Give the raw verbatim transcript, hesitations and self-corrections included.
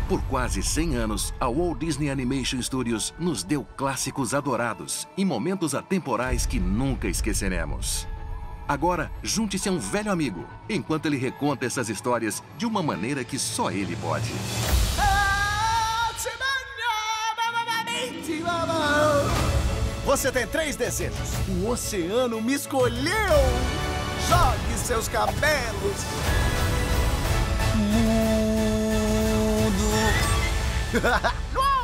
Por quase cem anos, a Walt Disney Animation Studios nos deu clássicos adorados e momentos atemporais que nunca esqueceremos. Agora, junte-se a um velho amigo, enquanto ele reconta essas histórias de uma maneira que só ele pode. Você tem três desejos. O oceano me escolheu. Jogue seus cabelos. Mundo.